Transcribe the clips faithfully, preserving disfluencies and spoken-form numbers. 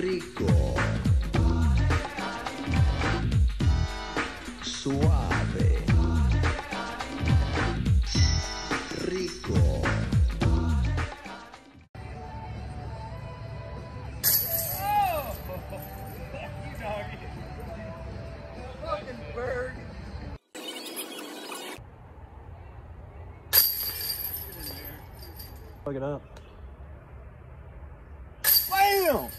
Rico. Suave. Rico. Oh! Fuck you, doggy. Fucking Berg. Plug it up. Bam!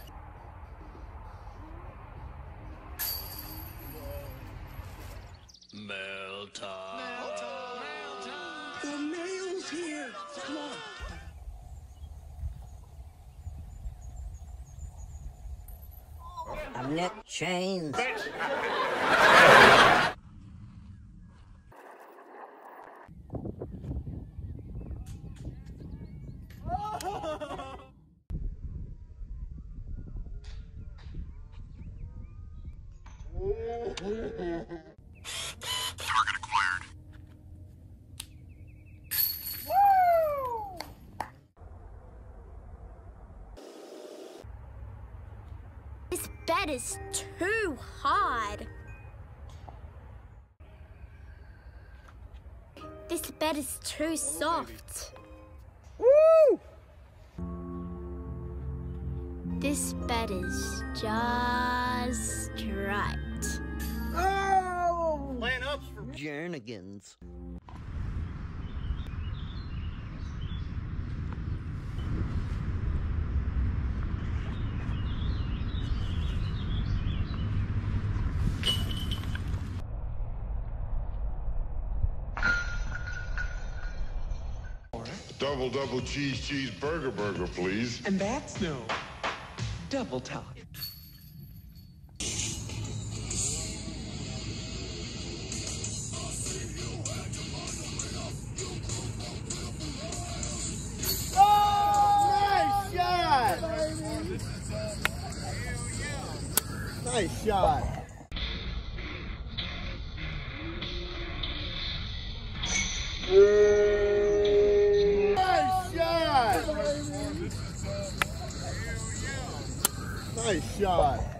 Mail time. Mail time. Mail time. The mail's here. Come on. I'm Nick Chains. Target acquired. Woo! This bed is too hard. This bed is too soft. Woo! This bed is just right. Oh! Laying ups for Jernigans. Double, double cheese, cheeseburger burger, please. And that's no double talk. Oh! Nice shot! Nice shot. Nice shot! Nice shot.